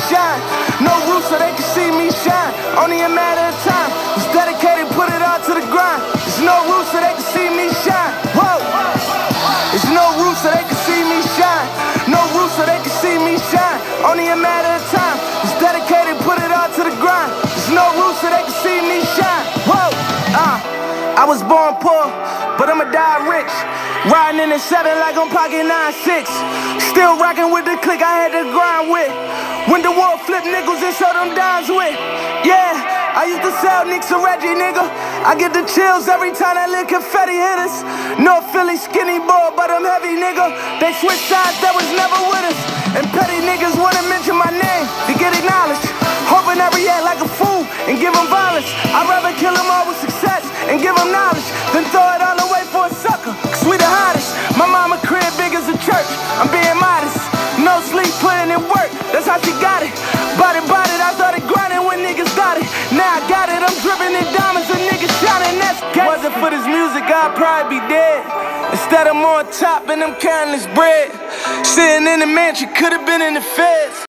shine. No roof so they can see me shine. Only a matter of time. Was dedicated, put it all to the grind. There's no roof so they can see me shine. Whoa. There's no roof so they can see me shine. No roof so they can see me shine. Only a matter of time. Was dedicated, put it all to the grind. There's no roof so they can see me shine. Whoa. I was born poor, but I'ma die rich. Riding in the 7 like I'm pocket 9-6. Still rocking with the clique I had to grind with. When the war flip nickels and show them dimes with. Yeah, I used to sell Nicks to Reggie, nigga. I get the chills every time that little confetti hit us. North Philly skinny boy, but I'm heavy, nigga. They switch sides, that was never with us. And petty niggas wanna mention my name to get acknowledged. Hoping I react like a fool and give them violence. I'd rather kill them all with success and give them knowledge than throw it all away for a sucker, cause we the hottest. My mama crib big as a church, I'm being modest. No sleep, putting in work, that's how she got it. Bought it, I started grinding when niggas got it. Now I got it, I'm dripping in diamonds and niggas shining, that's gas. Wasn't for this music, I'd probably be dead. Instead I'm on top and I'm counting this bread. Sitting in the mansion, could've been in the feds.